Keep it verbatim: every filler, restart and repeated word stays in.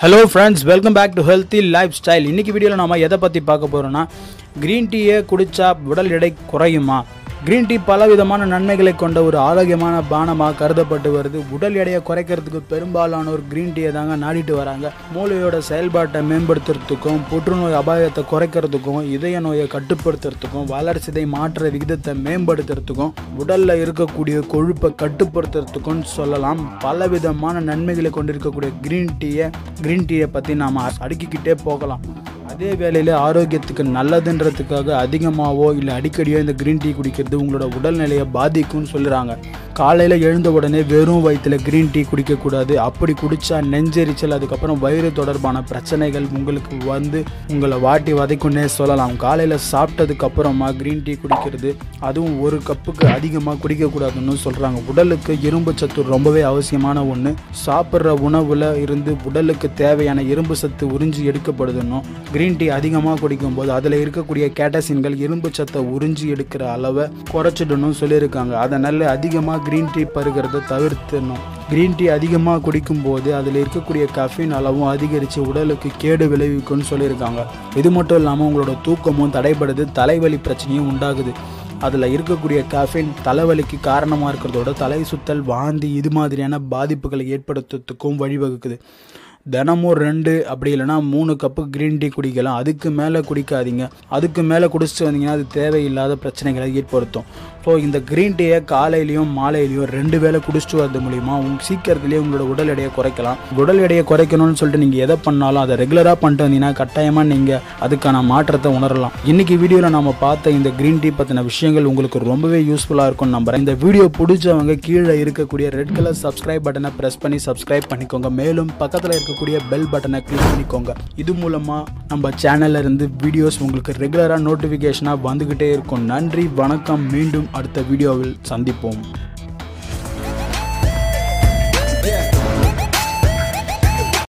Hello friends, welcome back to Healthy Lifestyle. இன்னைக்கு வீடியோல நாம எதை பத்தி பார்க்க போறோம்னா green tea குடிச்சா உடல் எடை குறையுமா? Green tea பலவிதமான நன்மைகளை கொண்ட ஒரு ஆரோக்கியமான பானமாக கருதப்பட்டு வருது. உடல் எடையை குறைக்கிறதுக்கு பெரும்பாலானோர் green tea தாங்க நாடிட்டு வராங்க. மூளையோட செயல்பாட்டை மேம்படுத்துறதுக்கும், புற்றுநோய் அபாயத்தை குறைக்கிறதுக்கும், இதய நோயை கட்டுப்படுத்துறதுக்கும், வளர்சிதை மாற்ற விகிதத்தை மேம்படுத்துறதுக்கும், உடல்ல இருக்கக்கூடிய கொழுப்பை கட்டுப்படுத்துறதுக்கும் சொல்லலாம். பலவிதமான நன்மைகளை கொண்டிருக்கக்கூடிய green tea green tea பத்தி நாம அடுக்கிக்கிட்டே போகலாம். அதே வேளையில் ஆரோக்கியத்துக்கு நல்லதுன்றதுக்காக அதிகமாகவோ இல்லை அடிக்கடியோ இந்த க்ரீன் டீ குடிக்கிறது உங்களோட உடல்நிலையை பாதிக்கும்னு சொல்கிறாங்க. காலையில் எழுந்த உடனே வெறும் வயிற்றில் க்ரீன் டீ குடிக்கக்கூடாது. அப்படி குடித்தா நெஞ்செரிச்சல், அதுக்கப்புறம் வயிறு தொடர்பான பிரச்சனைகள் உங்களுக்கு வந்து உங்களை வாட்டி வதைக்குன்னே சொல்லலாம். காலையில் சாப்பிட்டதுக்கு அப்புறமா க்ரீன் டீ குடிக்கிறது, அதுவும் ஒரு கப்புக்கு அதிகமாக குடிக்கக்கூடாதுன்னு சொல்கிறாங்க. உடலுக்கு இரும்பு சத்து ரொம்பவே அவசியமான ஒன்று. சாப்பிட்ற உணவில் இருந்து உடலுக்கு தேவையான இரும்பு சத்து உறிஞ்சி எடுக்கப்படுதுன்னும், க்ரீன் டீ அதிகமாக குடிக்கும்போது அதில் இருக்கக்கூடிய கேட்டசின்கள் இரும்பு சத்தை உறிஞ்சி எடுக்கிற அளவை குறைச்சிடணும்னு சொல்லியிருக்காங்க. அதனால் அதிகமாக க்ரீன் டீ பருகிறத தவிர்த்தணும். க்ரீன் டீ அதிகமாக குடிக்கும்போது அதில் இருக்கக்கூடிய கஃபீன் அளவும் அதிகரித்து உடலுக்கு கேடு விளைவிக்கும்னு சொல்லியிருக்காங்க. இது மட்டும் இல்லாமல் உங்களோட தூக்கமும் தடைபடுது, தலைவலி பிரச்சனையும் உண்டாகுது. அதில் இருக்கக்கூடிய கஃபீன் தலைவலிக்கு காரணமாக இருக்கிறதோட தலை சுத்தல், வாந்தி இது மாதிரியான பாதிப்புகளை ஏற்படுத்துறதுக்கும் வழிவகுக்குது. தினமும் ரெண்டு அப்படி இல்லைனா மூணு கப்பு க்ரீன் டீ குடிக்கலாம். அதுக்கு மேலே குடிக்காதீங்க. அதுக்கு மேலே குடிச்சிட்டு வந்தீங்கன்னா அது தேவையில்லாத பிரச்சனைகளை ஏற்படுத்தும். ஸோ இந்த க்ரீன் டீயை காலையிலையும் மாலையிலையும் ரெண்டு வேளை குடிச்சிட்டு வரது மூலிமா உங்க சீக்கிரத்துலேயே உங்களோட உடல் எடையை குறைக்கலாம். உடல் எடையை குறைக்கணும்னு சொல்லிட்டு நீங்கள் எதை பண்ணாலும் அதை ரெகுலராக பண்ணிட்டு வந்தீங்கன்னா கட்டாயமாக நீங்கள் அதுக்கான மாற்றத்தை உணரலாம். இன்றைக்கி வீடியோவில் நம்ம பார்த்த இந்த க்ரீன் டீ பற்றின விஷயங்கள் உங்களுக்கு ரொம்பவே யூஸ்ஃபுல்லாக இருக்கும்னு நம்புறேன். இந்த வீடியோ பிடிச்சவங்க கீழே இருக்கக்கூடிய ரெட் கலர் சப்ஸ்கிரைப் பட்டனை ப்ரெஸ் பண்ணி சப்ஸ்கிரைப் பண்ணிக்கோங்க. மேலும் பக்கத்தில் இருக்க கூடிய பெல் பட்டனை கிளிக் பண்ணிக்கோங்க. இது மூலமா நம்ம சேனல்ல இருந்து வீடியோஸ் உங்களுக்கு ரெகுலரா நோட்டிபிகேஷனா வந்துகிட்டே இருக்கும். நன்றி, வணக்கம். மீண்டும் அடுத்த வீடியோவில் சந்திப்போம்.